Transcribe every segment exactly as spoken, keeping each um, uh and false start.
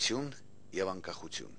Պետություն եւ անկախություն։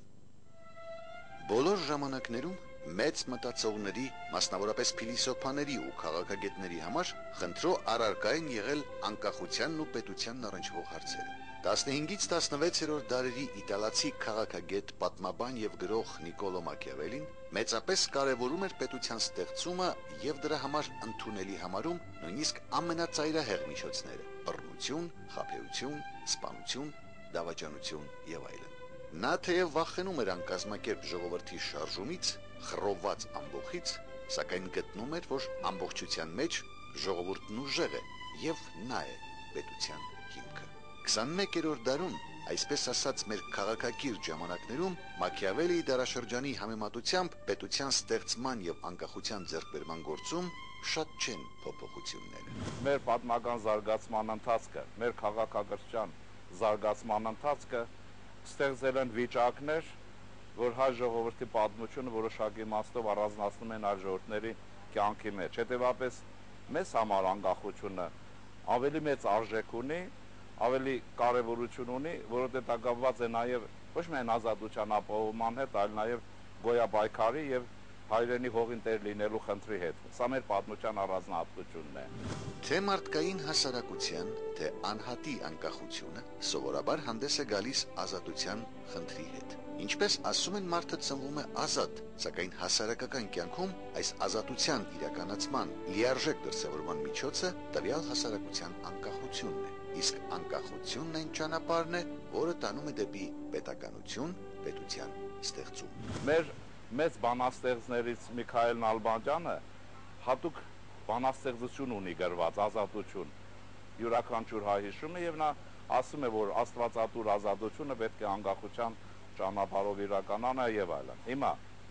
Բոլոր ժամանակներում մեծ մտածողների, մասնավորապես փիլիսոփաների ու քաղաքագետների համար խնդրո առարկա են եղել անկախությանն ու պետությանն առնչվող հարցերը։ տասնհինգից տասնվեցերորդ դարերի իտալացի քաղաքագետ, պատմաբան եւ գրող Նիկոլո Մաքիավելին մեծապես կարևորում էր պետության ստեղծումը եւ դրա համար ընդունելի համարում նույնիսկ ամենածայրահեղ միջոցները՝ բռնություն, խաբեություն, սպանություն, դավաճանություն եւ այլն։ Նա թեև վախենում էր անկազմակերպ ժողովրդի շարժումից, խռովված ամբոխից, սակայն գտնում էր, որ ամբողջության մեջ ժողովուրդն ուժեղ է եւ նա է պետության հիմքը։ քսանմեկերորդ դարում, այսպես ասած մեր քաղաքակիրթ ժամանակներում, Մաքիավելիի դարաշրջանի համեմատությամբ պետության ստեղծման եւ անկախության ձեռքբերման գործում շատ չեն փոփոխությունները։ Մեր պատմական զարգացման ընթացքը, մեր քաղաքակրթության զարգացման ընթացքը ստեղծել են վիճակներ, որ հայ ժողովրդի պատմությունը որոշակի իմաստով առանձնացնում են այլ ժողովուրդների կյանքի մեջ։ Հետևաբար մեզ համար անկախությունը ավելի մեծ արժեք ունի, ավելի կարևորություն ունի, որովհետև դա կապված է նաև ոչ միայն ազատության ապահովման հետ, այլ նաև գոյապայքարի եւ հայրենի հողին տեր լինելու խնդրի հետ։ Սա մեր պատմության առանձնահատկությունն է։ Թե մարդկային հասարակության, թե անհատի անկախությունը սովորաբար հանդես է գալիս ազատության խնդրի հետ։ Ինչպես ասում են, մարդը ծնվում է ազատ, սակայն հասարակական կյանքում այս ազատության իրականացման լիարժեք դրսևորման միջոցը տվյալ հասարակության անկախությունն է, իսկ անկախությունն այն ճանապարհն է, որը տանում է դեպի պետականություն, պետության ստեղծում։ Մեր մեծ բանաստեղծներից Միքայել Նալբանդյանը հատուկ բանաստեղծություն ունի գրված ազատություն, յուրաքանչյուր հայ հիշում է եւ նա ասում է, որ աստվածատուր ազատությունը պետք է անկախության ճանապարհով իրականանա եւ այլն։ Հիմա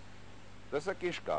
տեսեք ինչ կա,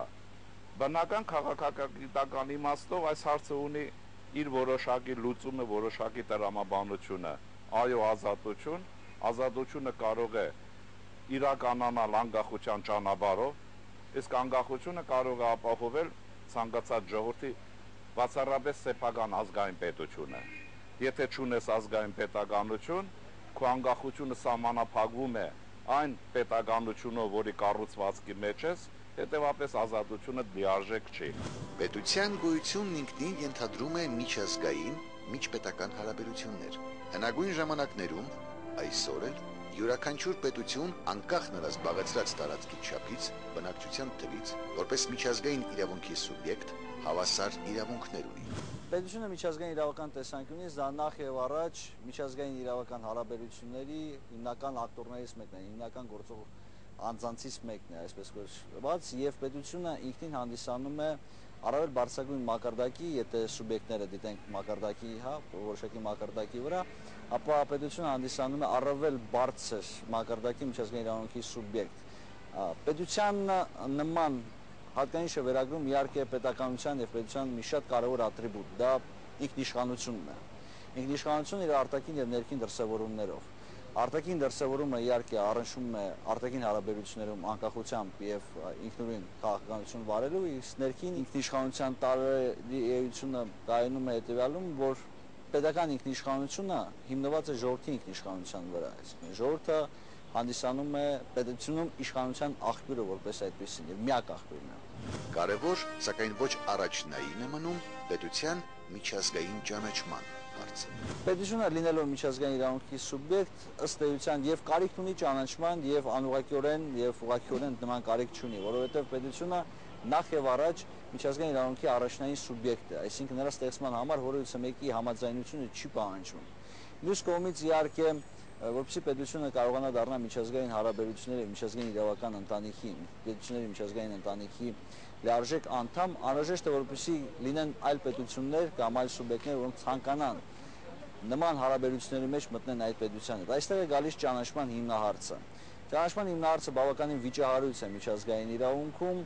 բնական քաղաքագիտական իմաստով այս հարցը ունի իր որոշակի լուծումը, որոշակի տրամաբանությունը։ Այո, ազատություն, ազատությունը կարող է իրականանալ անկախության ճանապարհով, իսկ անկախությունը կարող է ապահովել ցանկացած ժողովրդի բացառապես սեփական ազգային պետությունը։ Եթե չունես ազգային պետականություն, քո անկախությունը սահմանափակվում է այն պետականությունով, որի կառուցվածքի մեջ ես, հետևաբար ազատությունը լիարժեք չի։ Պետության գոյությունն ինքնին ենթադրում է միջազգային, միջպետական հարաբերություններ։ Հնագույն ժամանակներում, այսօր էլ յուրաքանչյուր պետություն անկախ նրա զբաղեցրած տարածքի չափից, բնակչության թվից, որպես միջազգային իրավունքի սուբյեկտ, հավասար իրավունքներ ունի։ Պետությունը միջազգային իրավական տեսանկյունից դա նախ եւ առաջ միջազգային իրավական հարաբերությունների հիմնական ակտորներից մեկն է, հիմնական գործող անձանցից մեկն է, այսպես կոչված, եւ պետությունը ինքնին հանդիսանում է առավել բարձրագույն մակարդակի, եթե սուբյեկտները դիտենք մակարդակի, հա, որոշակի մակարդակի վրա, ապա պետությունը հանդիսանում է առավել բարձր մակարդակի միջազգային իրավունքի սուբյեկտ։ Պետության նման հատկանիշը վերագրում իհարկե պետականության եւ պետության մի շատ կարևոր ատրիբուտ, դա ինքնիշխանությունն է։ Ինքնիշխանությունը իր արտաքին եւ ներքին դրսեւորումներով։ Արտաքին դրսևորումը իհարկե առնչվում է արտաքին հարաբերություններում անկախությամբ եւ ինքնուրույն քաղաքականություն վարելու, իսկ ներքին ինքնիշխանության տարեությունը կայանում է հետեւյալում, որ պետական ինքնիշխանությունը հիմնված է ժողովրդի ինքնիշխանության վրա, այսինքն ժողովուրդը հանդիսանում է պետությունում իշխանության աղբյուրը որպես այդպեսին եւ միակ աղբյուրն է։ Կարևոր, սակայն ոչ առաջնային է մնում պետության միջազգային ճանաչման հարցը։ Պետությունը լինելով միջազգային իրավունքի սուբյեկտ, ըստ էության եւ կարիք ունի ճանաչման եւ անուղղակիորեն եւ ուղղակիորեն նման կարիք չունի, որովհետեւ պետությունը նախ եւ առաջ միջազգային իրավունքի առաջնային սուբյեկտ է, այսինքն նրա ստեղծման համար որևիցե մեկի համաձայնությունը չի պահանջվում։ Մյուս կողմից իհարկե, որպեսզի պետությունը կարողանա դառնալ միջազգային հարաբերությունների, միջազգային իրավական ընտանիքի, պետությունների միջազգային ընտանիքի լիարժեք անդամ, անհրաժեշտ է որպեսզի լինեն այլ պետություններ կամ այլ սուբյեկտներ, որոնք ցանկանան նման հարաբերությունների մեջ մտնեն այդ պետության հետ։ Այստեղ է գալիս ճանաչման հիմնահարցը։ Ճանաչման հիմնահարցը բավականին վիճահարույց է միջազգային իրավունքում,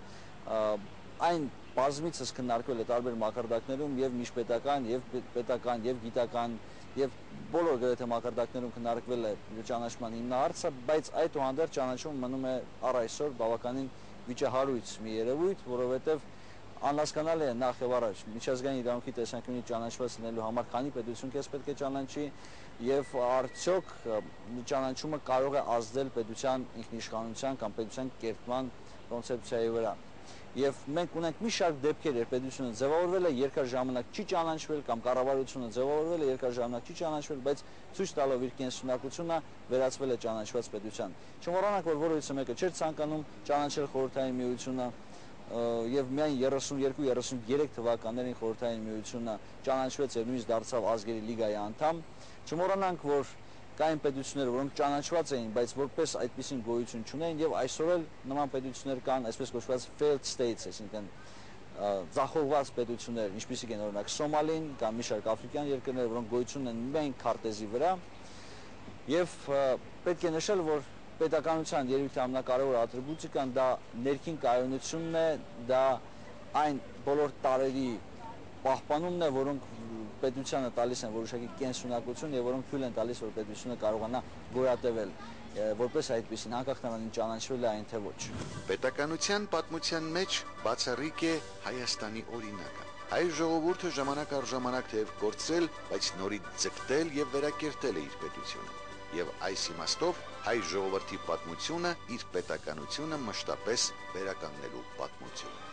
այն բազմիցս քննարկվել է տարբեր մակարդակներում եւ միջպետական, եւ պետական, եւ գիտական, եւ բոլոր գրեթե մակարդակներում քննարկվել է ճանաչման հիմնահարցը, բայց այդուհանդերձ ճանաչումը մնում է առ այսօր բավականին վիճահարույց մի երևույթ, որովհետեւ անհասկանալի է նախ եւ առաջ միջազգային իրավունքի տեսանկյունից ճանաչված լինելու համար քանի պետություն քեզ պետք է ճանաչի եւ արդյոք ճանաչումը կարող է ազդել պետության ինքնիշխանության կամ պետության կերտման կոնցեպցիայի վրա։ Եվ մենք ունենք մի շարք դեպքեր, երբ պետությունը ձևավորվել է, երկար ժամանակ չի ճանաչվել կամ կառավարությունը ձևավորվել է, երկար ժամանակ չի ճանաչվել, բայց ցույց տալով իր կենսունակությունը վերածվել է ճանաչված պետության։ Չմոռանանք, որ որևիցե մեկը չէր ցանկանում ճանաչել Խորհրդային Միությունը, եւ միայն երեսունյոթ երեսունյուրեք թվականներին Խորհրդային Միությունը ճանաչվեց եւ նույնիսկ դարձավ ազգերի լիգայի անդամ։ Չմոռանանք, որ կային պետություններ, որոնք ճանաչված էին, բայց որպես այդպիսին գոյություն չունեն եւ այսօր էլ նման պետություններ կան, այսպես կոչված failed states, այսինքն ձախողված պետություններ, ինչպիսիք են օրինակ Սոմալին կամ մի շարք աֆրիկյան երկրներ, որոնք գոյություն ունեն միայն քարտեզի վրա եւ պետք է նշել, որ պետականության երևույթի ամենակարևոր ատրիբուտիկան դա ներքին կայունությունն է, դա այն բոլոր տարերի պահպանումն է, որոնք պետությանը տալիս են որոշակի կենսունակություն եւ որոնք թույլ են տալիս, որ պետությունը կարողանա գոյատևել որպես այդպեսին, անկախ նրանից ճանաչվել է այն թե ոչ։ Պետականության պատմության մեջ բացառիկ է Հայաստանի օրինակը։ Հայ ժողովուրդը ժամանակ առ ժամանակ թեև կորցրել, բայց նորից ձգտել եւ վերակերտել է իր պետությունը։ Եվ այս իմաստով հայ ժողովրդի պատմությունը իր պետականությունը մշտապես վերականգնելու պատմություն է։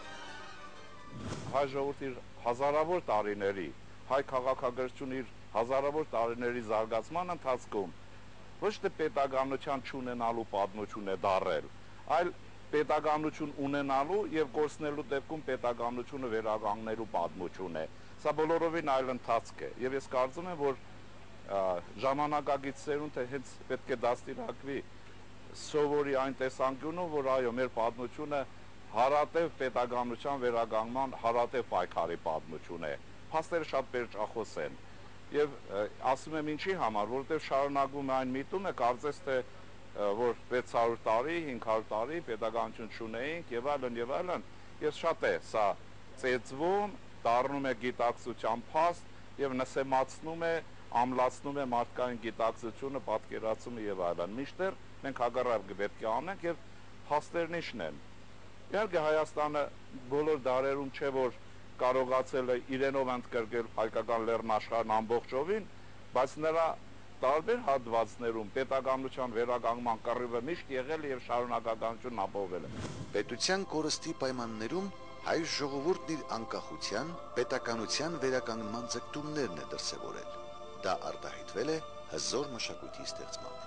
Հայ ժողովուրդի հազարավոր տարիների, հայ քաղաքագործությունը իր հազարավոր տարիների զարգացման ընթացքում ոչ թե պետականության չունենալու պատմություն է դարել, այլ պետականություն ունենալու եւ կորցնելու դեպքում պետականությունը վերականգնելու պատմություն է։ Սա բոլորովին այլ ընթացք է եւ ես կարծում եմ, որ ժամանակակից սերունդը հենց պետք է դաստիարակվի սովորի այն տեսանկյունով, որ այո, մեր պատմությունը հարատև պետականության վերականգնման հարատև պայքարի պատմություն է։ Փաստերը շատ պերճախոս են եւ ասում եմ ինչի համար, որովհետեւ շարունակվում է այն միտումը, կարծես թե որ վեց հարյուր տարի, հինգ հարյուր տարի պետականություն չունեինք եւ այլն եւ այլն, եւ շատ է սա ծեծվում, դառնում է գիտակցության փաստ եւ նսեմացնում է, ամլացնում է մարդկային գիտակցությունը, պատկերացումը եւ այլն։ Միշտեր մենք հակառակը պետք է անենք եւ փաստերն իշն են։ Իհարկե Հայաստանը բոլոր դարերում չէ որ կարողացել է իրենով ընդգրկել հայկական լեռնաշխարհն ամբողջովին, բայց նրա տարբեր հատվածներում պետականության վերականգնման կռիվը միշտ եղել է եւ շարունակականությունն ապահովել է։ Պետության կորստի պայմաններում հայ ժողովուրդն իր անկախության, պետականության վերականգնման ձգտումներն է դրսևորել։ Դա արտահայտվել է հզոր մշակույթի ստեղծմամբ։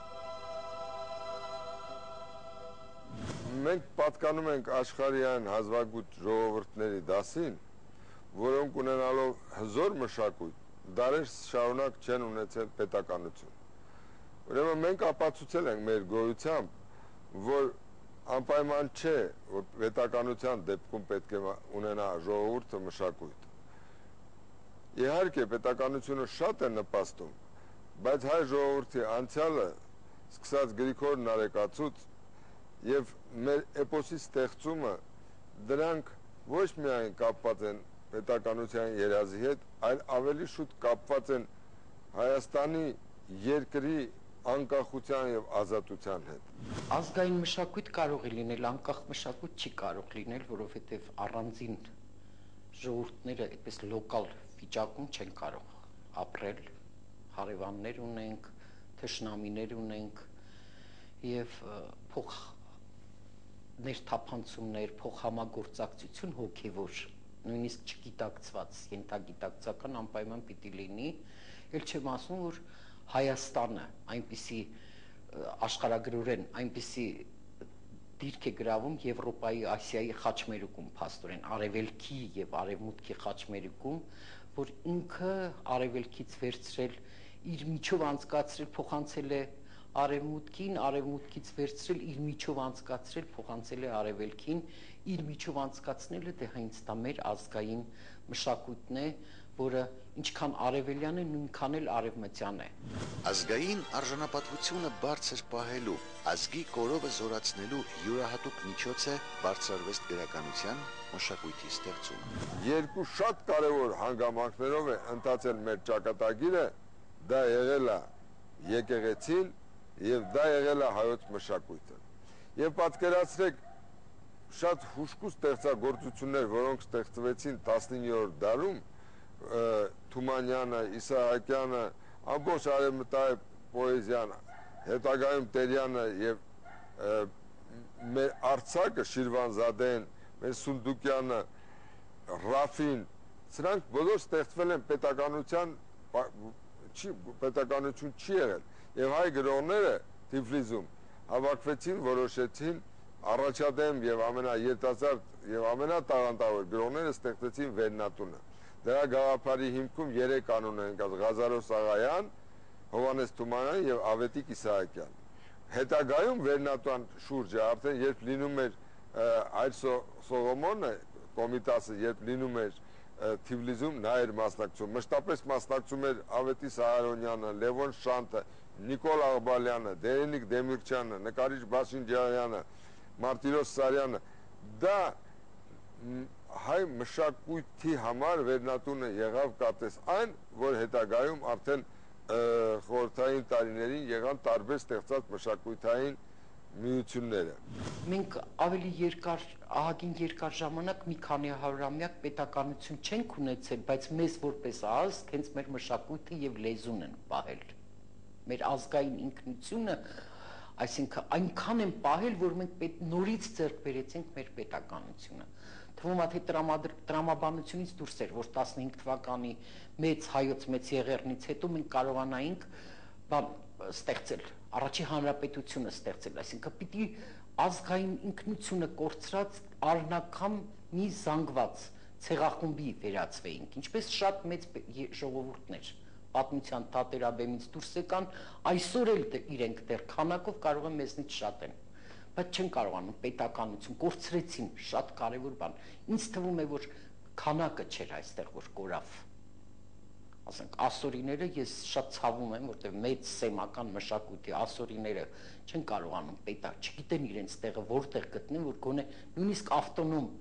Մենք պատկանում ենք աշխարհյան հազվագյուտ ժողովուրդների դասին, որոնք ունենալով հզոր մշակույթ, դարեր շարունակ չեն ունեցել պետականություն։ Ուրեմն մենք ապացուցել ենք մեր գոյությամբ, որ անպայման չէ, որ պետականության դեպքում պետք է ունենա ժողովուրդը մշակույթ։ Իհարկե պետականությունը շատ է նպաստում, բայց հայ ժողովրդի անցյալը, սկսած Գրիգոր Նարեկացուց եւ մեր էպոսի ստեղծումը, դրանք ոչ միայն կապված են պետականության երազի հետ, այլ ավելի շուտ կապված են Հայաստանի երկրի անկախության եւ ազատության հետ։ Ազգային մշակույթ կարող է լինել, անկախ մշակույթ չի կարող լինել, որովհետեւ առանձին ժողովուրդները այդպես լոկալ վիճակում չեն կարող ապրել, հարևաններ ունենք, թշնամիներ ունենք եւ փոխ ներթափանցումներ, փոխհամագործակցություն հոգեվոր, նույնիսկ չգիտակցված, ենթագիտակցական անպայման պիտի լինի, ել չեմ ասում, որ Հայաստանը այնպիսի աշխարհագրորեն այնպիսի դիրք է գրավում Եվրոպայի, Ասիայի խաչմերուկում, փաստորեն արևելքի եւ արևմուտքի խաչմերուկում, որ ինքը արևելքից վերցրել իր միջով անցկացրել, փոխանցել է արևմուտքին, արևմուտքից վերցրել իր միջով անցկացրել, փոխանցել է արևելքին, իր միջով անցկացնելը դե հենց դա մեր ազգային մշակույթն է, որը ինչքան արևելյան է, նույնքան էլ արևմտյան է։ Ազգային արժանապատվությունը բարձր պահելու, ազգի կորովը զորացնելու յուրահատուկ միջոց է բարձրարվեստ գրականության մշակույթի ստեղծումը։ Երկու շատ կարևոր հանգամանքներով է ընթացել մեր ճակատագիրը, դա եղել է եկեղեցին եւ դա եղել է հայոց մշակույթը։ Եվ պատկերացրեք շատ հուշկու ստեղծագործություններ, որոնք ստեղծվեցին տասնիններորդ դարում, Թումանյանը, Իսահակյանը, ամբողջ արևմտահայ պոեզիան, հետագայում Տերյանը եւ մեր արձակը Շիրվանզադեն, մեր Սունդուկյանը, Ռաֆին, սրանք բոլոր ստեղծվել են պետականության չի պետականություն չի եղել եւ հայ գրողները Թիֆլիսում հավաքվեցին, որոշեցին առաջադեմ եւ ամենաերիտասարդ եւ ամենատաղանդավոր գրողները ստեղծեցին Վերնատունը։ Դրա գաղափարի հիմքում երեք անուն են կаз Ղազարոս Աղայան, Հովհաննես Թումանյան եւ Ավետիք Իսահակյան։ Հետագայում Վերնատուն շուրջը արդեն երբ լինում էր Այր Սողոմոնը Կոմիտասը, երբ լինում էր Թիֆլիսում, նա էր մասնակցում, մշտապես մասնակցում էր Ավետիս Սահարոնյանը, Լևոն Շանթը, Նիկոլ Աղբալյանը, Դերենիկ Դեմիրճյանը, նկարիչ Բաշինջյանը, Մարտիրոս Սարյանը։ Դա հայ մշակույթի համար Վերնատունը եղավ կատես այն, որ հետագայում արդեն խորհրդային տարիներին եղան տարբեր ստեղծած մշակույթային միությունները։ Մենք ավելի երկար, ահագին երկար ժամանակ մի քանի հարյուրամյակ պետականություն չենք ունեցել, բայց մեզ որպես ազգ հենց մեր մշակույթը եւ լեզուն են պահել։ Մեր ազգային ինքնությունը, այսինքն այնքան են պահել, որ մենք նորից ձեռք բերեցինք մեր պետականությունը։ Թվում է թե տրամաբանությունից դուրս էր, որ տասնհինգ թվականի մեծ հայոց մեծ եղեռնից հետո մենք կարողանայինք բան ստեղծել, առաջի հանրապետությունը ստեղծել, այսինքն պիտի ազգային ինքնությունը կորցրած արնական մի զանգված ցեղախումբի վերածվեինք, ինչպես շատ մեծ ժողովուրդներ պատմության թատերաբեմից դուրս եկան, այսօր էլ իրենք դեռ քանակով կարող են մեզնից շատ են, բայց չեն կարողանում պետականություն, կորցրեցին շատ կարևոր բան։ Ինձ թվում է, որ քանակը չէր այստեղ, որ կորավ։ Ասենք ասորիները ես շատ ցավում եմ, որտեղ մեծ սեմական մշակույթի ասորիները չեն կարողանում պետա, չգիտեն իրենց տեղը որտեղ գտնեն, որ գոնե նույնիսկ ավտոնոմ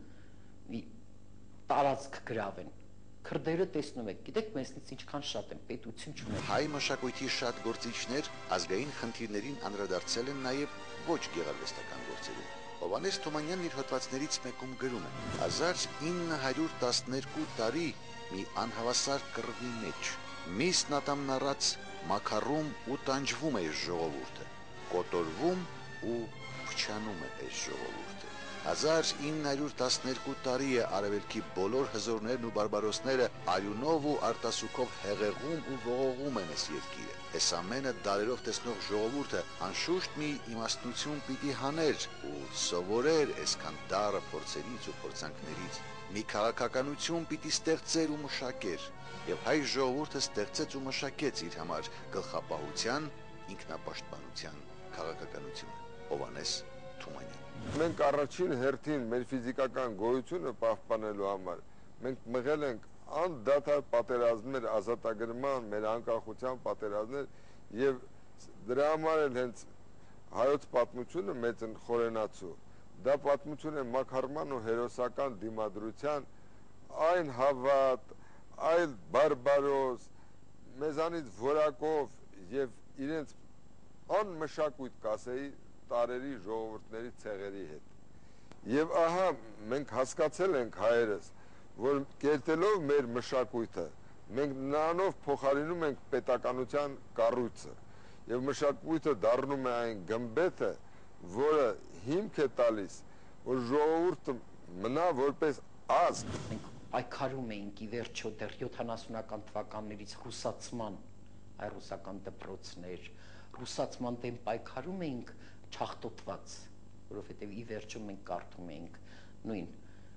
տարածք գրավեն։ Քրդերը տեսնում եք, գիտեք մեզնից ինչքան շատ են, պետություն չունեն։ Հայ մշակույթի շատ գործիչներ ազգային խնդիրներին անդրադարձել են նաև ոչ գեղարվեստական գործերում։ Հովհաննես Թումանյանն իր հոդվածներից մեկում գրում է. հազար ինը հարյուր տասներկու տարի մի անհավասար կռվի մեջ, միսն ատամնառած մաքարում ու տանջվում է այս ժողովուրդը, կոտորվում ու փչանում է այս ժողովուրդը։ հազար ինը հարյուր տասներկու տարի է արևելքի բոլոր հզորներն ու բարբարոսները արյունով ու արտասուքով հեղեղում ու ողողում են այս երկիրը։ Այս ամենը դարերով տեսնող ժողովուրդը անշուշտ մի իմաստնություն պիտի հաներ ու սովորեր այսքան դառը փորձերից ու փորձանքներից։ Մի քաղաքականություն պիտի ստեղծեր ու մշակեր, եւ հայ ժողովուրդը ստեղծեց ու մշակեց իր համար գլխապահության, ինքնապաշտպանության քաղաքականությունը։ Հովհաննես Թումանյան։ Մենք առաջին հերթին մեր ֆիզիկական գոյությունը պահպանելու համար մենք մղել ենք անդադար պատերազմներ, ազատագրման, մեր անկախության պատերազմներ եւ դրա համար էլ հենց հայոց պատմությունը մեծ խորենացու։ Դա պատմություն է մաքարման ու հերոսական դիմադրության, այն հավատ, այլ բարբարոս, մեզանից որակով եւ իրենց անմշակույթ կասեի տարերի ժողովուրդների ցեղերի հետ։ Եվ ահա մենք հասկացել ենք հայերս, որ կերտելով մեր մշակույթը, մենք նրանով փոխարինում ենք պետականության կառույցը, եւ մշակույթը դառնում է այն գմբեթը, որը հիմք է տալիս, որ ժողովուրդը մնա որպես ազգ։ Մենք պայքարում էինք ի վերջո դեռ յոթանասունական թվականներից ռուսացման, այ ռուսական դպրոցներ, ռուսացման դեմ պայքարում էինք չախտոտված, որովհետև ի վերջո մենք կարդում էինք նույն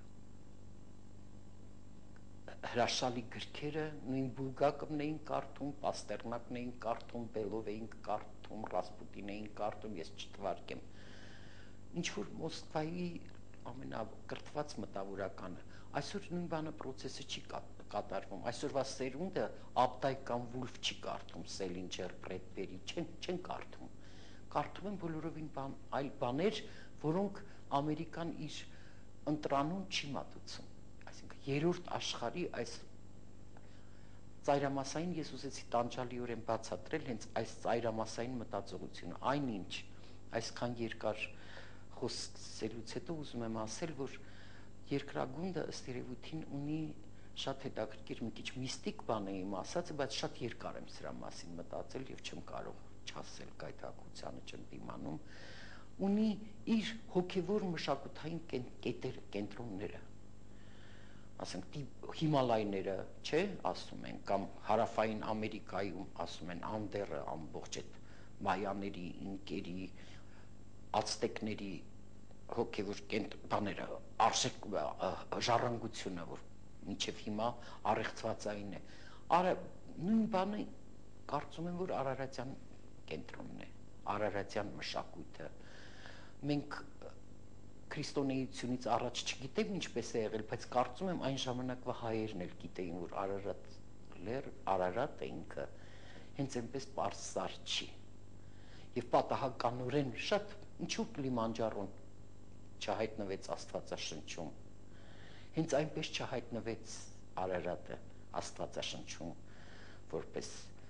հրաշալի գրքերը, նույն Բուլգակովն էին կարդում, Պաստերնակն էին կարդում, Բելով էին կարդում, Ռասպուտին էին կարդում, ես չթվարկեմ։ Ինչ-որ Մոսկվայի ամենակրթված մտավորականը, այսօր նույն բանը պրոցեսը չի կատարվում, այսօրվա սերունդը Աբդայ կամ Վուլֆ չի կարդում, Սելինջեր, Բրեդբերի, չեն, չեն կարդում, կարդում են բոլորովին բան, այլ բաներ, որոնք Ամերիկան իր ընտրանուն չի մատուցում, այսինքն երրորդ աշխարհի այս ծայրամասային ես ուզեցի տանջալիորեն բացատրել հենց այս ծայրամասային մտածողությունը, այնինչ այսքան երկար խոսելուց հետո ուզում եմ ասել, որ երկրագունդը ըստ երևույթին ունի շատ հետաքրքիր մի քիչ միստիկ բան է իմ ասածը, բայց շատ երկար եմ սրա մասին մտածել եւ չեմ կարող չասել գայթակղությանը չեմ դիմանում, ունի իր հոգեվոր մշակութային կետերը, կենտրոնները, ասենք Հիմալայները, չէ, ասում են, կամ հարավային Ամերիկայում ասում են Անդերը, ամբողջ այդ մայաների, ինկերի, ացտեկների հոգեվոր բաները, արժեք ժառանգությունը, որ մինչև հիմա առեղծվածային է։ Արա նույն բանը կարծում եմ, որ Արարատյան կենտրոնն է, Արարատյան մշակույթը։ Մենք քրիստոնեությունից առաջ չգիտեմ ինչպես է եղել, բայց կարծում եմ այն ժամանակվա հայերն էլ գիտեին, որ Արարատ լեր, Արարատը ինքը հենց այնպես պարզ սար չի։ Եվ պատահականորեն շատ ինչու Կլիմանջարոն չհայտնվեց Աստվածաշնչում, հենց այնպես չհայտնվեց Արարատը Աստվածաշնչում որպես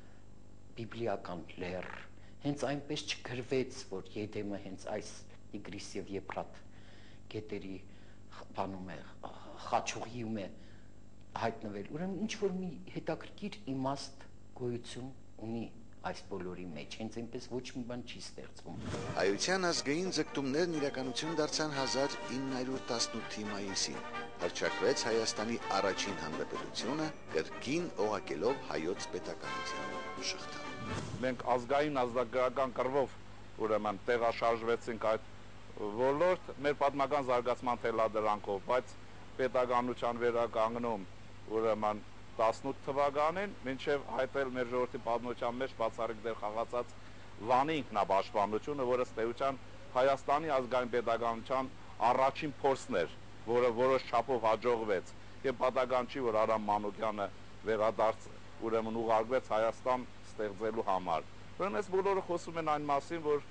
բիբլիական լեռ, հենց այնպես չգրվեց, որ Եդեմը հենց այս Տիգրիս եւ Եփրատ գետերի բանում է, խաչուղիում է հայտնվել, ուրեմն ինչ որ մի հետաքրքիր իմաստ գոյություն ունի այս բոլորի մեջ, հենց այնպես ոչ մի բան չի ստեղծվում։ Հայության ազգային ձգտումներն իրականություն դարձան հազար ինը հարյուր տասնութի մայիսին, հռչակվեց Հայաստանի առաջին հանրապետությունը, կրկին օղակելով հայոց պետականության շղթան։ Մենք ազգային ազգագրական կռվով ուրեմն տեղաշարժվեցինք այդ ոլորտ մեր պատմական զարգացման թելադրանքով, բայց պետականության վերականգնում ուրեմն տասնութ թվականին, մինչև հայտել մեր ժողովրդի պատմության մեջ բացառիկ դեր խաղացած Վանի ինքնապաշտպանությունը, որը ըստ էության Հայաստանի ազգային պետականության առաջին փորձն էր, որը որոշ չափով հաջողվեց, եւ պատահական չի, որ Արամ Մանուկյանը վերադարձ ուրեմն ուղարկվեց Հայաստան ստեղծելու համար։ Ուրեմն այս բոլորը խոսում են այն մասին, որ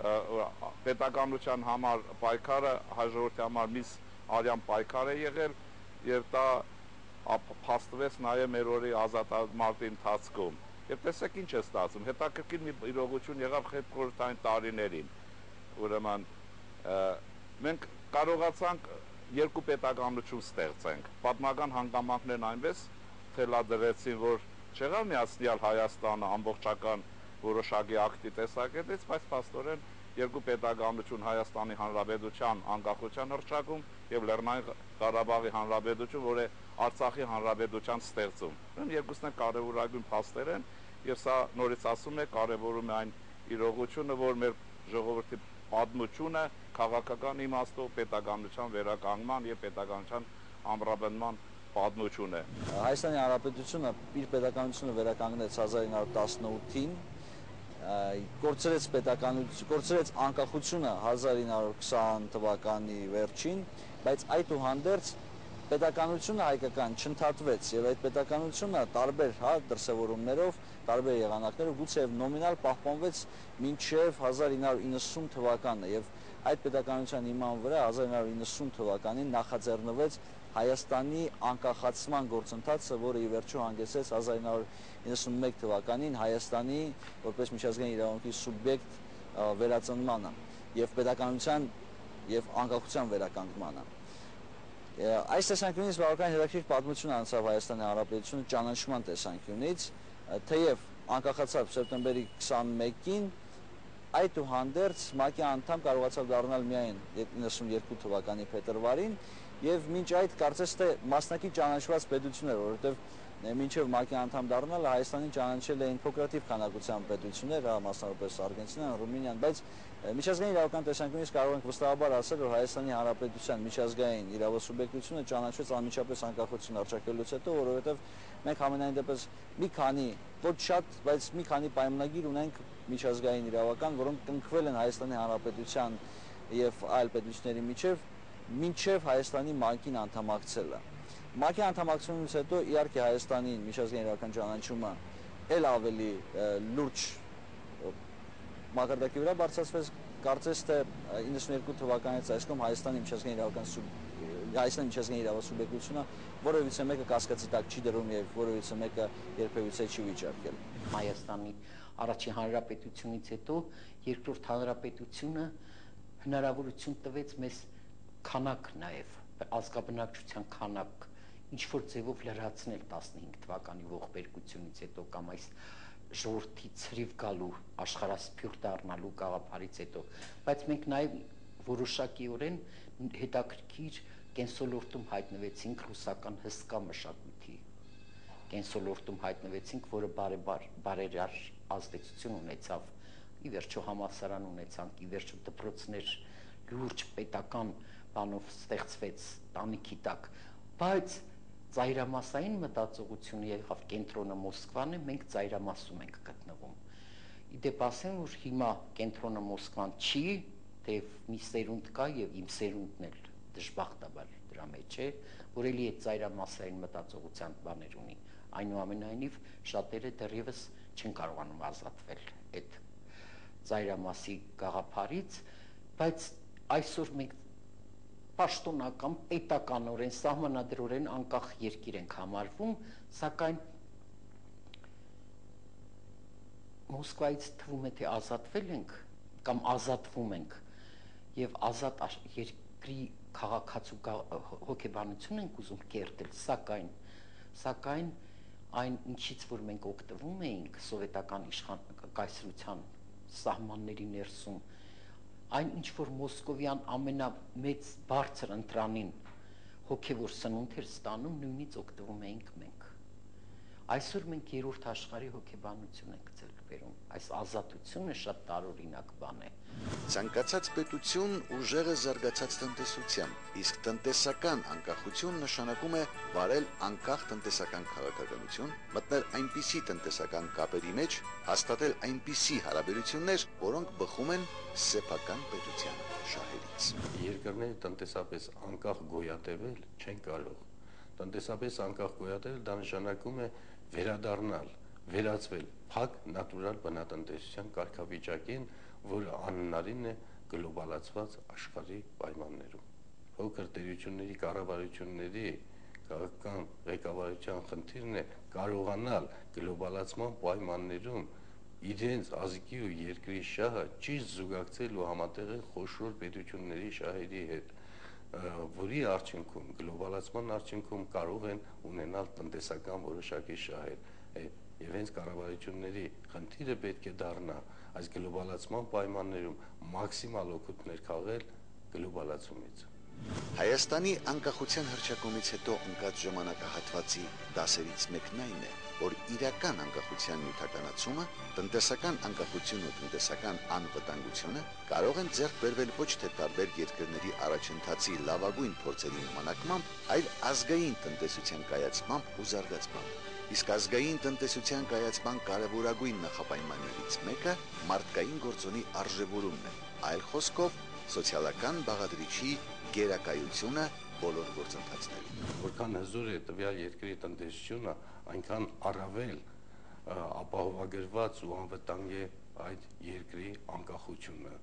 պետականության համար պայքարը հայ ժողովրդի համար միս արյան պայքար է եղել եւ դա փաստվեց նաեւ մեր օրի ազատամարտի ընթացքում։ Եվ տեսեք ինչ է ստացվում, հետաքրքիր մի իրողություն եղավ հետխորհրդային տարիներին։ Ուրեմն մենք կարողացանք երկու պետականություն ստեղծենք։ Պատմական հանգամանքներն այնպես թելադրեցին, որ չեղավ միացնյալ Հայաստանը ամբողջական որոշակի ակտի տեսակետից, բայց փաստորեն երկու պետականություն Հայաստանի Հանրապետության անկախության հռչակում եւ Լեռնային Ղարաբաղի Հանրապետություն, որը Արցախի Հանրապետության ստեղծում։ Ուրեմն երկուսն են կարևորագույն փաստեր են եւ սա նորից ասում է կարևորում է այն իրողությունը, որ մեր ժողովրդի պատմությունը քաղաքական իմաստով պետականության վերականգնման եւ պետականության ամրապնդման պատմություն է։ Հայաստանի Հանրապետությունը իր պետականությունը վերականգնեց հազար ինը հարյուր տասնութին, կորցրեց պետականություն, կորցրեց անկախությունը հազար ինը հարյուր քսան թվականի վերջին, բայց այդուհանդերձ պետականությունը հայկական չընդհատվեց եւ այդ պետականությունը տարբեր հա դրսևորումներով, տարբեր եղանակներով գուցե եւ նոմինալ պահպանվեց մինչեւ հազար ինը հարյուր իննսուն թվականը եւ այդ պետականության հիման վրա հազար ինը հարյուր իննսուն թվականին նախաձեռնվեց Հայաստանի անկախացման գործընթացը, որը ի վերջո հանգեցրեց հազար ինը հարյուր իննսունմեկ թվականին Հայաստանի որպես միջազգային իրավունքի սուբյեկտ վերածնմանը եւ պետականության եւ անկախության վերականգնմանը։ Այս տեսանկյունից բավական հետաքրքիր պատմություն անցավ Հայաստանի Հանրապետությունը ճանաչման տեսանկյունից, թեև անկախացավ սեպտեմբերի քսանմեկին, այդուհանդերձ ՄԱԿ-ի անդամ կարողացավ դառնալ միայն իննսունյոթ թվականի փետրվարին եւ մինչ այդ կարծես թե մասնակի ճանաչված պետություններ, որովհետեւ մինչև ՄԱԿ-ի անդամ դառնալը Հայաստանին ճանաչել էին փոքրաթիվ քանակությամբ պետություններ, մասնավորապես Արգենտինան, Ռումինիան, բայց միջազգային իրավական տեսանկյունից կարող ենք վստահաբար ասել, որ Հայաստանի Հանրապետության միջազգային իրավասուբյեկտությունը ճանաչվեց անմիջապես անկախություն հռչակելուց հետո, որովհետև մենք համենայն դեպս մի քանի, ոչ շատ, բայց մի քանի պայմանագիր ունենք միջազգային իրավական, որոնք կնքվել են Հայաստանի Հանրապետության եւ այլ պետությունների միջև, մինչև Հայաստանի ՄԱԿ-ին անդամակցելը։ ՄԱԿ-ի անդամակցությունից հետո իհարկե Հայաստանի միջազգային իրավական ճանաչումը ել ավելի լուրջ մակարդակի վրա բարձրացվեց, կարծես թե իննսունյոթ թվականից այսքան Հայաստանի միջազգային իրավական Հայաստանի միջազգային իրավասուբյեկտությունը որևիցե մեկը կասկածի տակ չի դրում եւ որևիցե մեկը երբևիցե չի վիճարկել։ Հայաստանի առաջին հանրապետությունից հետո երկրորդ հանրապետությունը հնարավորություն տվեց մեզ քանակ նաև ազգաբնակչության քանակ ինչ որ ձևով լրացնել տասնհինգ թվականի ողբերգությունից հետո կամ այս ժողովրդի ցրիվ գալու աշխարհասփյուռ դառնալու գաղափարից հետո, բայց մենք նաև որոշակիորեն հետաքրքիր կենսոլորտում հայտնվեցինք ռուսական հսկա մշակույթի կենսոլորտում հայտնվեցինք, որը բարերար ազդեցություն ունեցավ, ի վերջո համալսարան ունեցանք, ի վերջո դպրոցներ լուրջ պետական բանով ստեղծվեց տանիքի տակ, բայց ծայրամասային մտածողությունը եղավ կենտրոնը Մոսկվան է, մենք ծայրամասում ենք գտնվում։ Իդեպ ասեմ, որ հիմա կենտրոնը Մոսկվան չի, թեև մի սերունդ կա եւ իմ սերունդն էլ դժբախտաբար դրա մեջ է, որ էլի այդ ծայրամասային մտածողության բաներ ունի։ Այնուամենայնիվ շատերը դեռևս չեն կարողանում ազատվել այդ ծայրամասի գաղափարից, բայց այսօր մենք պաշտոնական, պետականորեն, սահմանադրորեն անկախ երկիր ենք համարվում, սակայն Մոսկվայից թվում է, թե ազատվել ենք կամ ազատվում ենք եւ ազատ երկրի քաղաքացու հոգեբանություն ենք ուզում կերտել, սակայն սակայն այն ինչից որ մենք օգտվում էինք սովետական իշխանական սահմանների ներսում, այն ինչ որ մոսկովյան ամենամեծ բարձր ընտրանին հոգևոր սնունդ էր ստանում, նույնից օգտվում էինք մենք։ Այսօր մենք երրորդ աշխարհի հոգեբանություն ենք ձեռք բերում, այս ազատությունը շատ տարօրինակ բան է։ Ցանկացած պետություն ուժեղը զարգացած տնտեսությամբ, իսկ տնտեսական անկախություն նշանակում է վարել անկախ տնտեսական քաղաքականություն, մտնել այնպիսի տնտեսական կապերի մեջ, հաստատել այնպիսի հարաբերություններ, որոնք բխում են սեփական պետության շահերից։ Երկրները տնտեսապես անկախ գոյատևել չեն կարող։ Տնտեսապես անկախ գոյատևել դա նշանակում է վերադառնալ, վերածվել փակ նատուրալ բնատնտեսության կարգավիճակին, որը անհնարին է գլոբալացված աշխարհի պայմաններում։ Փոքր տերությունների կառավարությունների քաղաքական ղեկավարության խնդիրն է կարողանալ գլոբալացման պայմաններում իրենց ազգի ու երկրի շահը ճիշտ զուգակցել ու համատեղել խոշոր պետությունների շահերի հետ, որի արդյունքում գլոբալացման արդյունքում կարող են ունենալ տնտեսական որոշակի շահեր, եւ հենց կառավարությունների խնդիրը պետք է դառնա այս գլոբալացման պայմաններում մաքսիմալ օգուտներ քաղել գլոբալացումից։ Հայաստանի անկախության հռչակումից հետո ընկած ժամանակահատվածի դասերից մեկն այն է, որ իրական անկախության նյութականացումը, տնտեսական անկախությունն ու տնտեսական անվտանգությունը կարող են ձեռք բերվել ոչ թե տարբեր երկրների առաջընթացի լավագույն փորձերի նմանակմամբ, այլ ազգային տնտեսության կայացմամբ ու զարգացմամբ։ Իսկ ազգային տնտեսության կայացման կարևորագույն նախապայմաններից մեկը մարդկային գործոնի արժևորումն է, այլ խոսքով սոցիալական բաղադրիչի գերակայությունը բոլոր գործընթացներում։ Որքան հզոր է տվյալ երկրի տնտեսությունը, այնքան առավել ապահովագրված ու անվտանգ է այդ երկրի անկախությունը։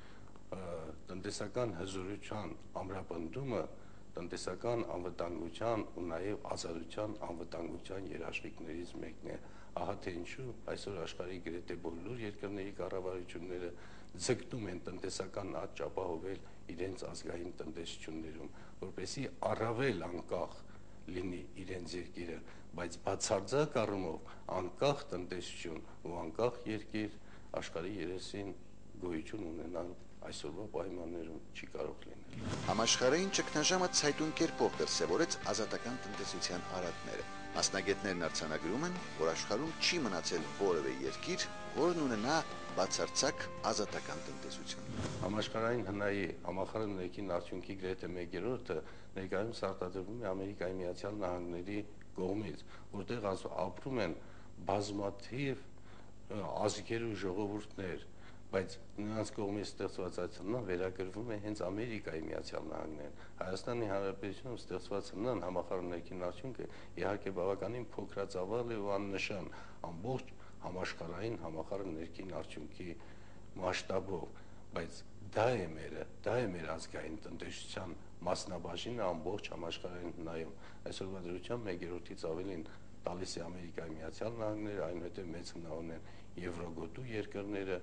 Տնտեսական հզորության ամրապնդումը տնտեսական անվտանգության ու նաև ազատության անվտանգության երաշխիքներից մեկն է։ Ահա թե ինչու այսօր աշխարհի գրեթե բոլոր երկրների կառավարությունները ձգտում են տնտեսական աճ ապահովել իրենց ազգային տնտեսություններում, որպեսզի առավել անկախ լինի իրենց երկիրը, բայց բացարձակ առումով անկախ տնտեսություն ու անկախ երկիր աշխարհի երեսին գոյություն ունենալ այսօրվա պայմաններում չի կարող լինել։ Համաշխարհային ճգնաժամը ցայտուն կերպով դրսևորեց ազատական տնտեսության արատները։ Մասնագետներն արձանագրում են, որ աշխարհում չի մնացել որևէ երկիր, որն ունենա բացարձակ ազատական տնտեսություն։ Համաշխարհային հնայի համախառն ներքին արդյունքի գրեթե մեկ երրորդը ներկայումս արտադրվում է Ամերիկայի Միացյալ Նահանգների կողմից, որտեղ ապրում են բազմաթիվ ազգեր ու ժողովուրդներ, բայց նրանց կողմից ստեղծված այդ հնան վերագրվում է հենց Ամերիկայի Միացյալ Նահանգներին։ Հայաստանի Հանրապետությունում ստեղծված հնան համախառն ներքին արդյունքը իհարկե բավականին փոքրածավալ է ու աննշան ամբողջ համաշխարհային համախառն ներքին արդյունքի մասշտաբով, բայց դա է մերը, դա է մեր ազգային տնտեսության մասնաբաժինը ամբողջ համաշխարհային հնայում։ Այսօրվա դրությամբ մեկ երրորդից ավելին տալիս է Ամերիկայի Միացյալ Նահանգները, այնուհետև մեծ հնա ունեն Եվրոգոտու երկրները,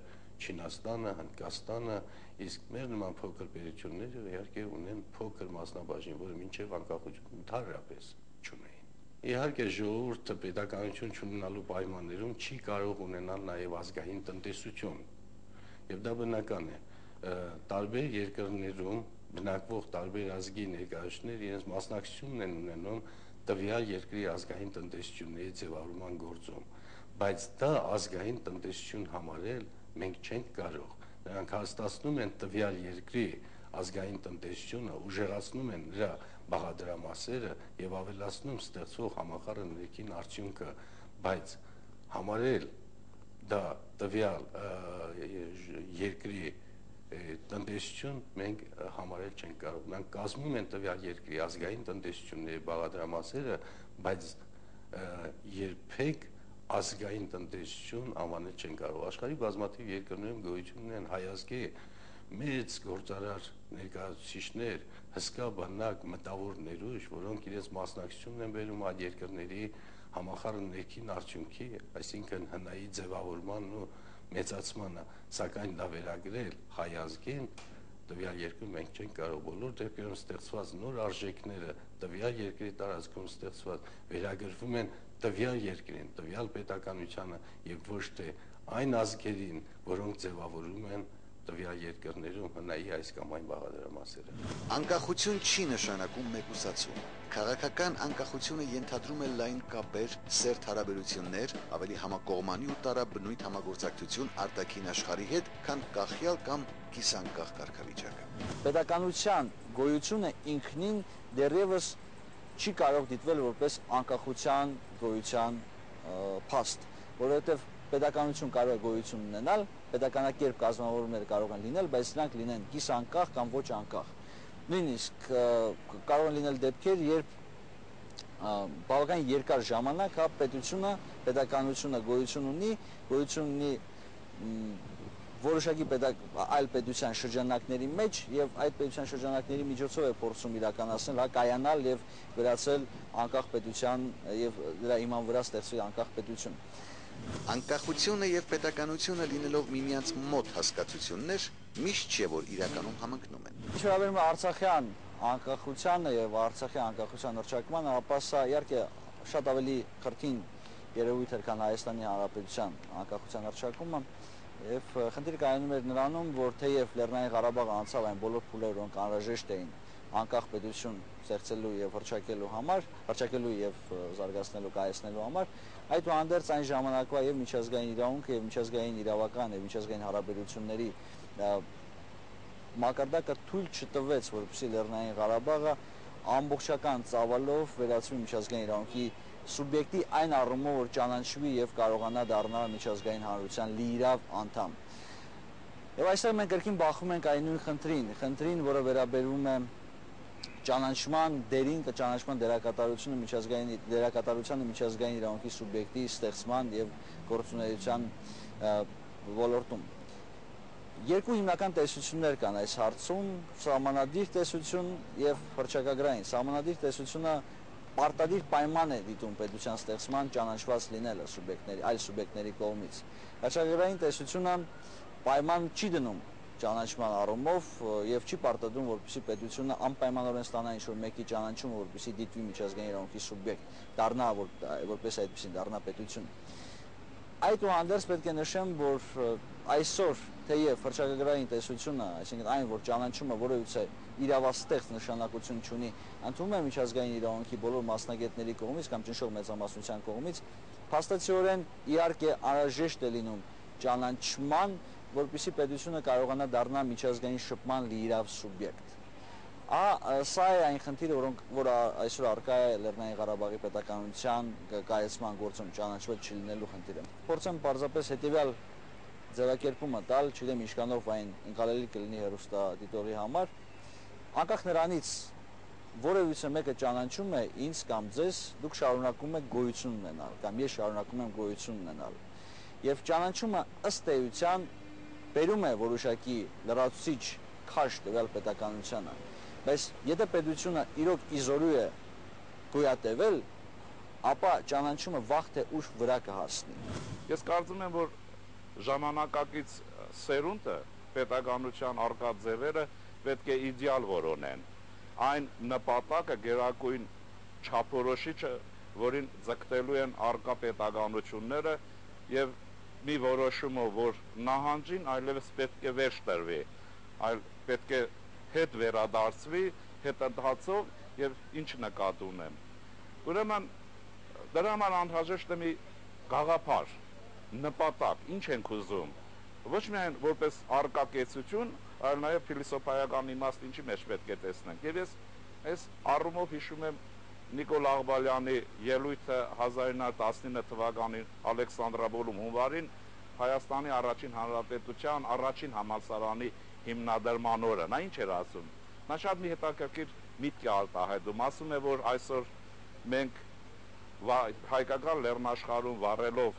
Չինաստանը, Հնդկաստանը, իսկ մեր նման փոքր պետությունները իհարկե ունեն փոքր մասնաբաժին, որը մինչև անկախություն ընդհանրապես չունեին։ Իհարկե ժողովուրդը պետականություն չունենալու պայմաններում չի կարող ունենալ նաև ազգային տնտեսություն, եւ դա բնական է։ Տարբեր երկրներում բնակվող տարբեր ազգի ներկայացուցիչներ իրենց մասնակցությունն են ունենում տվյալ երկրի ազգային տնտեսությունների ձևավորման գործում, բայց դա ազգային տնտեսություն համարել մենք չենք կարող։ Նրանք հաստատում են տվյալ երկրի ազգային տնտեսությունը, ուժեղացնում են նրա բաղադրամասերը եւ ավելացնում ստեղծվող համախառն ներքին արդյունքը, բայց համարել դա տվյալ երկրի տնտեսություն մենք համարել չենք կարող։ Նրանք կազմում են տվյալ երկրի ազգային տնտեսությունների բաղադրամասերը, բայց երբեք ազգային տնտեսություն անվանել չեն կարող։ Աշխարհի բազմաթիվ երկրներում գոյություն ունեն հայազգի մեծ գործարար ներկայացուցիչներ, հսկա բնակ մտավոր ներուժ, որոնք իրենց մասնակցությունն են բերում այդ երկրների համախառն ներքին արդյունքի, այսինքն հնայի ձևավորման ու մեծացմանը, սակայն դա վերագրել հայազգին տվյալ երկրում մենք չենք կարող։ Բոլոր դեպքերում ստեղծված նոր արժեքները տվյալ երկրի տարածքում ստեղծված վերագրվում են տվյալ երկրին, տվյալ պետականությանը եւ ոչ թե այն ազգերին, որոնք ձևավորում են տվյալ երկրներում հնայի այս կամ այն բաղադրամասերը։ Անկախություն չի նշանակում մեկուսացում։ Քաղաքական անկախությունը ենթադրում է լայն կապեր, սերտ հարաբերություններ, ավելի համակողմանի ու տարաբնույթ համագործակցություն արտաքին աշխարհի հետ, քան կախյալ կամ կիսանկախ կարգավիճակը։ Պետականության գոյությունը ինքնին դեռևս չի կարող դիտվել որպես անկախության գոյության փաստ, որովհետև պետականություն կարող է գոյություն ունենալ, պետականակերպ կազմավորումներ կարող են լինել, բայց նրանք լինեն կիսանկախ կամ ոչ անկախ։ Նույնիսկ կարող են լինել դեպքեր, երբ բավական երկար ժամանակ հա պետությունը, պետականությունը գոյություն ունի, գոյություն ունի որոշակի այլ պետության շրջանակների մեջ եւ այդ պետության շրջանակների միջոցով է փորձում իրականացնել, հա կայանալ եւ վերածել անկախ պետության եւ դրա իման վրա ստեղծվել անկախ պետություն։ Անկախությունը եւ պետականությունը լինելով միմյանց մոտ հասկացություններ, միշտ չէ որ իրականում համընկնում են։ Ինչ վերաբերում է Արցախյան անկախությանը եւ Արցախի անկախության հռչակմանը, ապա սա իհարկե շատ ավելի քրթին երևույթ էր, քան Հայաստանի Հանրապետության անկախության հռչակումը, եւ խնդիրը կայանում էր նրանում, որ թեև Լեռնային Ղարաբաղը անցավ այն բոլոր փուլերը, որոնք անհրաժեշտ էին անկախ պետություն ստեղծելու եւ հռչակելու համար, հռչակելու եւ զարգացնելու, կայացնելու համար, այդուհանդերձ այն ժամանակվա եւ միջազգային իրավունքը եւ միջազգային իրավական եւ միջազգային հարաբերությունների մակարդակը թույլ չտվեց, որպեսզի Լեռնային Ղարաբաղը ամբողջական ծավալով վերածվի միջազգային իրավունքի սուբյեկտի այն առումով, որ ճանաչվի եւ կարողանա դառնալ միջազգային հանրության լիիրավ անդամ։ Եվ այստեղ մենք կրկին բախվում ենք այն նույն խնդրին, խնդրին, որը վերաբերում է ճանաչման դերին, ճանաչման դերակատարությունը միջազգային դերակատարությանը միջազգային իրավունքի սուբյեկտի ստեղծման եւ գործունեության ոլորտում։ Երկու հիմնական տեսություններ կան այս հարցում՝ սահմանադիր տեսություն եւ հռչակագրային։ Սահմանադիր տեսությունը պարտադիր պայման է դիտում պետության ստեղծման ճանաչված լինելը սուբյեկտների, այլ սուբյեկտների կողմից։ Հռչակագրային տեսությունը պայման չի դնում ճանաչման առումով եւ չի պարտադրում, որպեսզի պետությունը անպայմանորեն ստանա ինչ-որ մեկի ճանաչումը, որպեսզի դիտվի միջազգային իրավունքի սուբյեկտ, դառնա որպես այդպեսին դառնա պետություն։ Այդուհանդերձ պետք է նշեմ, որ այսօր թեև հռչակագրային տեսությունը, այսինքն այն, որ ճանաչումը որևիցե իրավաստեղծ նշանակություն չունի, ընդունում է միջազգային իրավունքի բոլոր մասնագետների կողմից կամ ճնշող մեծամասնության կողմից, փաստացիորեն իհարկե անհրաժեշտ է լինում ճանաչման, որպեսզի պետությունը կարողանա դառնալ միջազգային շփման լիիրավ սուբյեկտ։ Սա է այն խնդիրը, որը այսօր առկա է Լեռնային Ղարաբաղի պետականության կայացման գործում ճանաչված չլինելու խնդիրը։ Փորձեմ պարզապես հետեւյալ ձևակերպումը տալ, չգիտեմ ինչքանով այն ընկալելի կլինի հեռուստադիտողի համար։ Անկախ նրանից որևիցե մեկը ճանաչում է ինձ կամ ձեզ, դուք շարունակում եք գոյություն ունենալ կամ ես շարունակում եմ գոյություն ունենալ։ Եվ ճանաչումը ըստ էության բերում է որոշակի լրացուցիչ քաշ տվյալ պետականությանը, բայց եթե պետությունը իրոք իզորու է գոյատևել, ապա ճանաչումը վաղ թե ուշ վրա կհասնի։ Ես կարծում եմ, որ ժամանակակից սերունդը, պետականության արկա ձևերը պետք է իդեալ որոնեն։ Այն նպատակը գերակույն չափորոշիչը, որին ձգտելու են արկա պետականությունները եւ մի որոշումով, որ նահանջին այլևս պետք է վերջ տրվի, այլ պետք է հետ վերադարձվի, հետ ընթացով եւ ինչ նկատի ունեմ։ Ուրեմն դրա համար անհրաժեշտ է մի գաղափար, նպատակ, ինչ ենք ուզում։ Ոչ միայն որպես արկա կեցություն, այլ նաեւ փիլիսոփայական իմաստ ինչի մեջ պետք է տեսնենք։ Եվ ես այս առումով հիշում եմ Նիկոլ Աղբալյանի ելույթը հազար ինը հարյուր տասնինը թվականին Ալեքսանդրապոլում հունվարին Հայաստանի առաջին հանրապետության առաջին համալսարանի հիմնադրման օրը։ Նա ինչ էր ասում։ Նա շատ մի հետաքրքիր միտք է արտահայտում, ասում է, որ այսօր մենք հայկական լեռնաշխարհում վառելով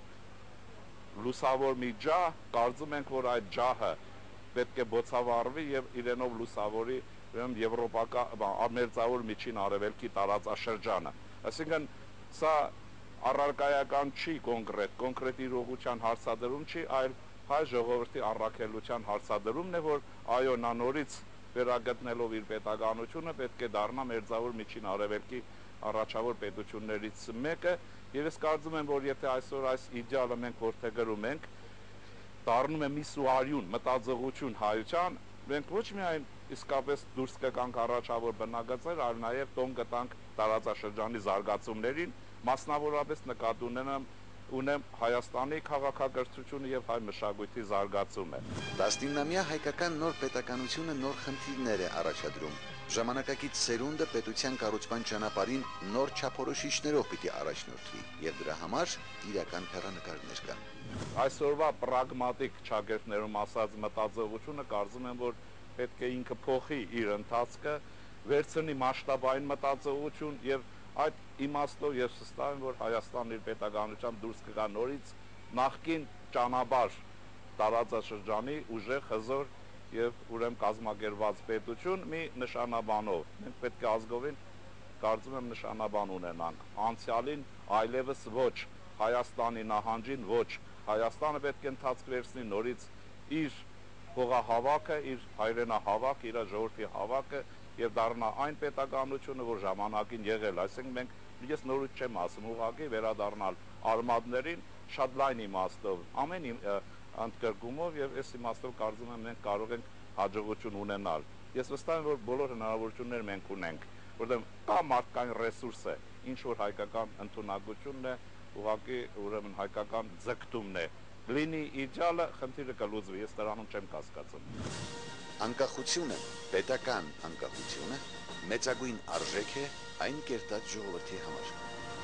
լուսավոր մի ջահ, կարծում ենք, որ այդ ջահը պետք է բոցավառվի եւ իրենով լուսավորի ուրեմն եվրոպական ամերձավոր միջին արևելքի տարածաշրջանը։ Այսինքն սա առարկայական չի կոնկրետ, կոնկրետ իրողության հարցադրում չի, այլ հայ ժողովրդի առաքելության հարցադրումն է, որ այո, նա նորից վերագտնելով իր պետականությունը պետք է դառնա մերձավոր միջին արևելքի առաջավոր պետություններից մեկը, եւ ես կարծում եմ, որ եթե այսօր այս իդեալը մենք որդեգրում ենք, դառնում է մի սուարյուն մտածողություն հայության, մենք ոչ միայն իսկապես դուրս կգանք առաջավոր բնակարար, այլ նաեւ տոն կտանք տարածաշրջանի զարգացումներին, մասնավորապես նկատի ունենամ ունեմ Հայաստանի քաղաքակրթությունը եւ հայ մշակույթի զարգացումը։ տասնինամյա հայկական նոր պետականությունը նոր խնդիրներ է առաջադրում։ Ժամանակակից սերունդը պետության կառուցման ճանապարհին նոր չափորոշիչներով պիտի առաջնորդվի, եւ դրա համար իրական հեռանկարներ կան։ Այսօրվա պրագմատիկ ճակերտներում ասած մտածողությունը կարծում եմ, որ պետք է ինքը փոխի իր ընթացքը, վերցնի մասշտաբային մտածողություն եւ այդ իմաստով ես վստահ եմ, որ Հայաստանն իր պետականությամբ դուրս կգա նորից նախկին ճանապարհ տարածաշրջանի ուժեղ, հզոր եւ ուրեմն կազմակերպված պետություն մի նշանաբանով։ Մենք պետք է ազգովին կարծում եմ նշանաբան ունենանք։ Անցյալին այլևս ոչ, Հայաստանի նահանջին ոչ, Հայաստանը պետք է ընթացք վերցնի նորից իր հողահավաքը, իր հայրենահավաքը, իր ժողովրդի հավաքը եւ դառնա այն պետականությունը, որ ժամանակին եղել։ Այսինքն մենք ես նորույթ չեմ ասում, ուղղակի վերադառնալ արմատներին շատ լայն իմաստով, ամեն ընդգրկումով եւ այս իմաստով կարծում եմ մենք կարող ենք հաջողություն ունենալ։ Ես վստահ եմ, որ բոլոր հնարավորությունները մենք ունենք, որտեղ կա մարդկային ռեսուրսը, ինչ որ հայկական ընդունակությունն է, ուղղակի ուրեմն հայկական ձգտումն է։ Լինի իդեալը, խնդիրը կլուծվի, ես դրանում չեմ կասկածում։ Անկախությունը, պետական անկախությունը մեծագույն արժեք է այն կերտած ժողովրդի համար։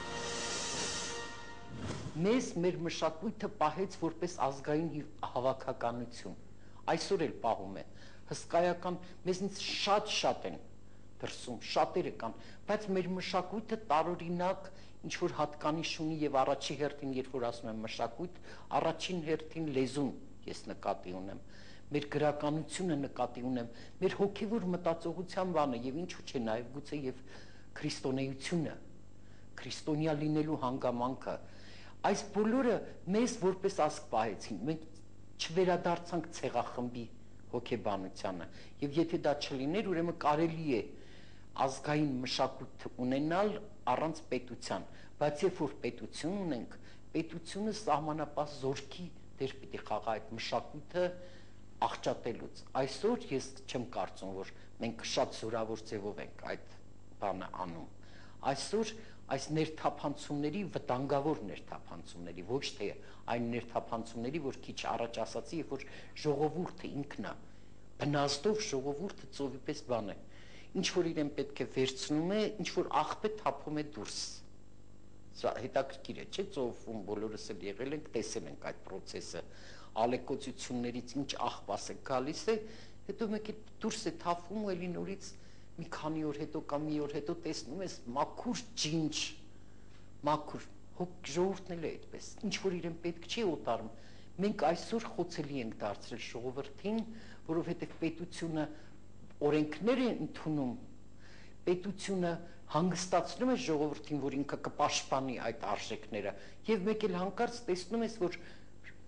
Մեզ մեր մշակույթը պահեց որպես ազգային հավաքականություն, այսօր էլ պահում է, հսկայական, մեզնից շատ-շատ են դրսում, շատերը կան, բայց մեր մշակույթը տարօրինակ ինչ-որ հատկանիշ ունի եւ առաջի հերթին, երբ որ ասում եմ մշակույթ, առաջին հերթին լեզուն ես նկատի ունեմ, մեր գրականությունը նկատի ունեմ, մեր հոգեվոր մտածողության բանը եւ ինչու՞ չէ նաեւ գուցե եւ քրիստոնեությունը, քրիստոնյա լինելու հանգամանքը, այս բոլորը մեզ որպես ազգ պահեցին, մենք չվերադարձանք ցեղախմբի հոգեբանությանը եւ եթե դա չլիներ, ուրեմն կարելի է ազգային մշակույթ ունենալ առանց պետության, բայց երբ որ պետություն ունենք, պետությունը սահմանապահ զորքի դեր պիտի խաղա այդ մշակույթը աղճատելուց։ Այսօր ես չեմ կարծում, որ մենք շատ զորավոր ձևով ենք այդ բանը անում։ Այսօր այս ներթափանցումների, վտանգավոր ներթափանցումների, ոչ թե այն ներթափանցումների, որ քիչ առաջ ասացի, երբ որ ժողովուրդը ինքն է, բնազդով ժողովուրդը ծովի պես բան է, ինչ որ իրեն պետք է վերցնում է, ինչ որ աղբե թափում է դուրս։ Սա հետաքրքիր է, չէ՞, ծովում բոլորս էլ եղել ենք, տեսել ենք այդ process-ը, ալեկոծություններից ինչ աղբաս է գալիս է, հետո մեկ է դուրս է թափվում ու էլի նորից մի քանի օր հետո կամ մի օր հետո տեսնում ես մաքուր ջինջ, մաքուր, հոգ ժողովուրդն էլ է այդպես, ինչ որ իրեն պետք չի օտարում։ Մենք այսօր խոցելի ենք դարձրել ժողովրդին, որովհետև պետությունը օրենքներ է ընդունում, պետությունը հանգստացնում է ժողովրդին, որ ինքը կպաշտպանի այդ արժեքները, եւ մեկ էլ հանկարծ տեսնում ես, որ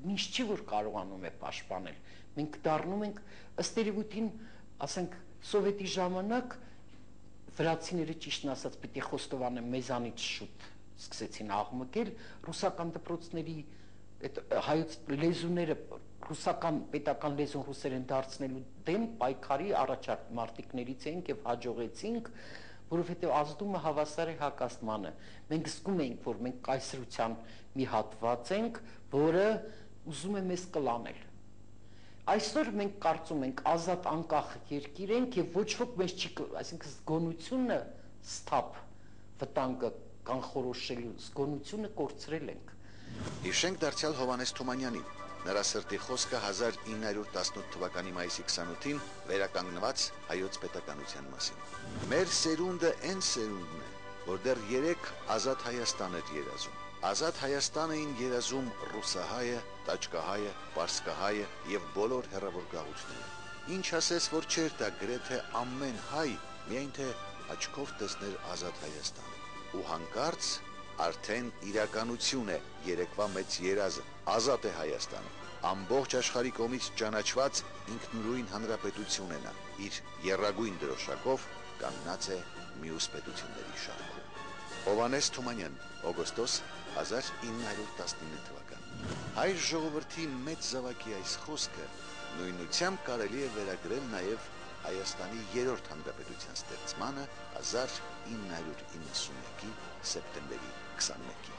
ինչ չի որ կարողանում է պաշտպանել։ Մենք դառնում ենք ըստ երևույթին, ասենք, սովետի ժամանակ վրացիները ճիշտն ասած պիտի խոստովանեն մեզանից շուտ սկսեցին աղմկել ռուսական դպրոցների այդ հայոց լեզուները ռուսական պետական լեզուն ռուսերեն դարձնելու դեմ պայքարի առաջարկ մարտիկներից էինք եւ հաջողեցինք, որովհետեւ ազդումը հավասար է հակաստմանը։ Մենք զգում էինք, որ մենք կայսրության մի հատված ենք, որը ուզում է մեզ կլանել։ Այսօր մենք կարծում ենք ազատ անկախ երկիր ենք եւ ոչ ոք մեզ չի, այսինքն զգոնությունը ստապ վտանգը կանխորոշելու զգոնությունը կորցրել ենք։ Հիշենք դարձյալ Հովհաննես Թումանյանին, նրա սրտի խոսքը հազար ինը հարյուր տասնութ թվականի մայիսի քսանութին վերականգնված հայոց պետականության մասին։ Մեր սերունդը այն սերունդն է, որ դեռ երեք ազատ Հայաստան էր երազում։ Ազատ Հայաստան էին երազում ռուսահայը, տաճկահայը, պարսկահայը եւ բոլոր հեռավոր գաղութները։ Ինչ ասես, որ չէր դա գրեթե ամեն հայ, միայն թե աչքով տեսներ ազատ Հայաստանը։ Ու հանկարծ արդեն իրականություն է երեկվա մեծ երազը, ազատ է Հայաստանը։ Ամբողջ աշխարհի կողմից ճանաչված ինքնուրույն հանրապետություն է նա, իր եռագույն դրոշակով կանգնած է մյուս պետությունների շարքում։ Հովհաննես Թումանյան, օգոստոս հազար ինը հարյուր տասնինը թվական։ Հայ ժողովրդի մեծ զավակի այս խոսքը նույնությամբ կարելի է վերագրել նաև Հայաստանի երրորդ հանրապետության ստեղծմանը հազար ինը հարյուր իննսունմեկի սեպտեմբերի քսանմեկին։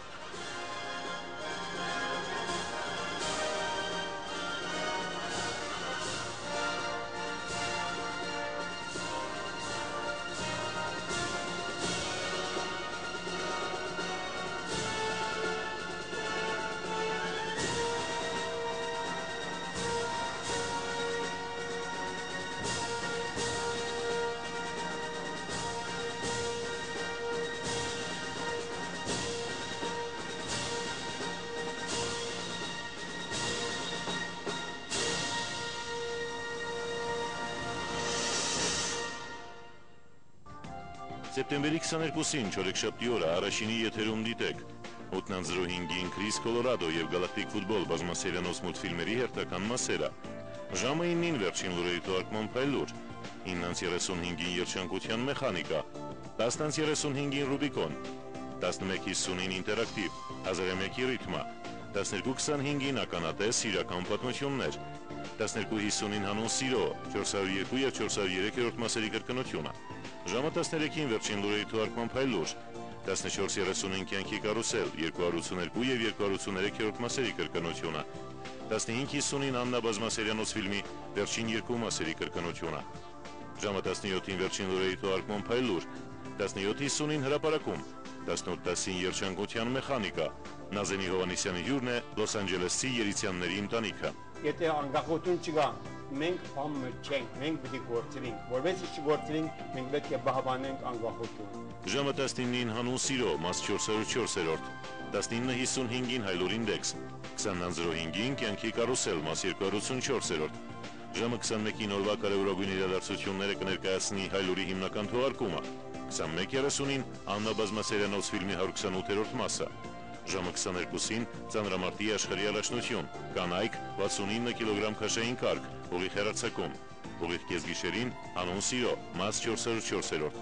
Սեպտեմբերի քսաներկուսին չորեքշաբթի օրը առաջինի եթերում դիտեք ութ զրո հինգին Քրիս Կոլորադո եւ Գալակտիկ ֆուտբոլ բազմասերիանոց մուլտֆիլմերի հերթական մասերը։ Ժամը ինին վերջին լուրերի թողարկման փայլուր, ինը երեսունհինգին երջանկության մեխանիկա, տասը երեսունհինգին Ռուբիկոն, տասնմեկ հիսունին ինտերակտիվ, հազարամյակի ռիթմա, տասներկու քսանհինգին ականատես իրական պատմություններ, տասներկու հիսունին հանուն սիրո, չորս հարյուր երկու եւ չորս հարյուր երեք մասերի կրկնությունը։ Ժամը տասներեքին վերջին լուրերի թողարկման փայլուր, տասնչորս երեսունին կյանքի կարուսել, երկու հարյուր ութսուներկու եւ երկու հարյուր ութսուներեք մասերի կրկնությունը, տասնհինգ հիսունին Աննա բազմասերիանոց ֆիլմի վերջին երկու մասերի կրկնությունը։ Ժամը տասնյոթին վերջին լուրերի թողարկման փայլուր, տասնյոթ հիսունին հրապարակում, տասնութ տասին երջանկության մեխանիկա, Նազենի Հովհաննիսյանի հյուրն է Լոս Անջելեսի երիտյանների ընտանիքը։ Եթե անկախություն չկա, մենք բամը չենք, մենք պիտի գործենք, որովհետեւ չգործենք, մենք պետք է բահբանենք անկախություն։ Ժամը տասնինին հանուն սիրո, մաս չորս հարյուր չորս, տասնինը հիսունհինգին Հայլուր ինդեքս, քսան զրո հինգին կյանքի կարուսել, մաս երկու հարյուր ութսունչորս, ժամը քսանմեկին օրվա կարևորագույն իրադարձությունները կներկայացնի Հայլուրի հիմնական թողարկումը, քսանմեկ երեսունին Աննա բազմասերիանոց ֆիլմի հարյուր քսանութերորդ մասը, ժամը քսաներկուսին ծանրամարտի աշխարհի առաջնություն, կանայք վաթսունինը կիլոգրամ քաշային կարգ, ուղիղ հեռարձակում, ուղիղ կեսգիշերին հանուն սիրո, մաս չորս հարյուր չորս,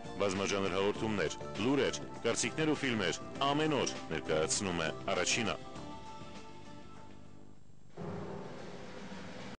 բազմաժանր հաղորդումներ, լուրեր, կարծիքներ ու ֆիլմեր ամեն օր ներկայացնում է Առաջինը։